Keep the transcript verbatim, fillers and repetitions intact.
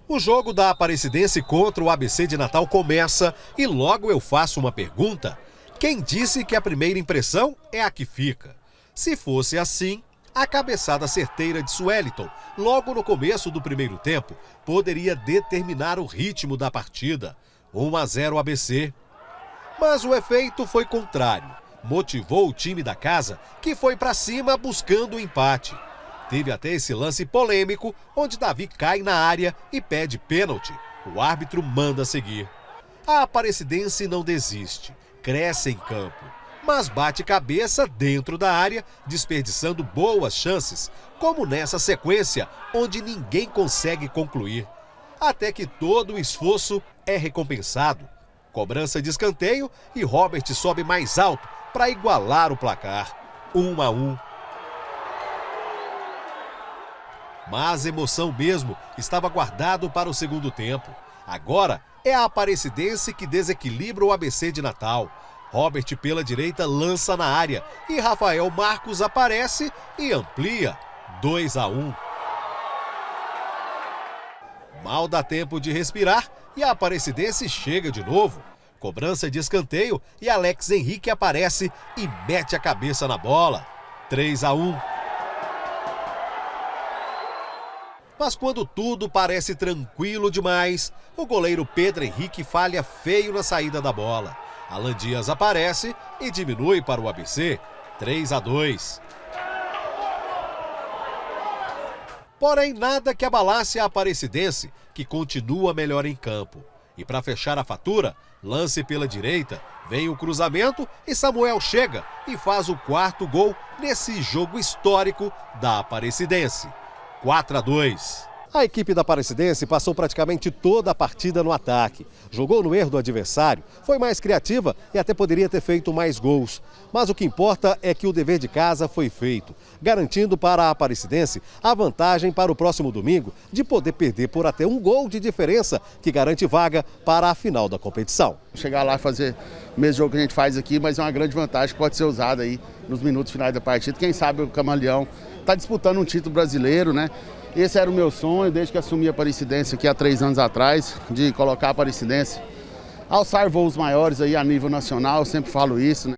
O jogo da Aparecidense contra o A B C de Natal começa e logo eu faço uma pergunta. Quem disse que a primeira impressão é a que fica? Se fosse assim, a cabeçada certeira de Sueliton, logo no começo do primeiro tempo, poderia determinar o ritmo da partida. um a zero A B C. Mas o efeito foi contrário. Motivou o time da casa, que foi para cima buscando o empate. Teve até esse lance polêmico, onde Davi cai na área e pede pênalti. O árbitro manda seguir. A Aparecidense não desiste, cresce em campo, mas bate cabeça dentro da área, desperdiçando boas chances, como nessa sequência, onde ninguém consegue concluir. Até que todo o esforço é recompensado. Cobrança de escanteio e Robert sobe mais alto para igualar o placar. um a um. Mas emoção mesmo estava guardado para o segundo tempo. Agora é a Aparecidense que desequilibra o A B C de Natal. Robert pela direita lança na área e Rafael Marcos aparece e amplia. dois a um. Mal dá tempo de respirar e a Aparecidense chega de novo. Cobrança de escanteio e Alex Henrique aparece e mete a cabeça na bola. três a um. Mas quando tudo parece tranquilo demais, o goleiro Pedro Henrique falha feio na saída da bola. Alan Dias aparece e diminui para o A B C, três a dois. Porém, nada que abalasse a Aparecidense, que continua melhor em campo. E para fechar a fatura, lance pela direita, vem o cruzamento e Samuel chega e faz o quarto gol nesse jogo histórico da Aparecidense. quatro a dois. A equipe da Aparecidense passou praticamente toda a partida no ataque. Jogou no erro do adversário, foi mais criativa e até poderia ter feito mais gols. Mas o que importa é que o dever de casa foi feito, garantindo para a Aparecidense a vantagem para o próximo domingo de poder perder por até um gol de diferença, que garante vaga para a final da competição. Chegar lá e fazer o mesmo jogo que a gente faz aqui, mas é uma grande vantagem que pode ser usada aí nos minutos finais da partida. Quem sabe o Camaleão está disputando um título brasileiro, né? Esse era o meu sonho desde que assumi a Aparecidense aqui há três anos atrás, de colocar a Aparecidense, alçar voos maiores aí a nível nacional, eu sempre falo isso, né?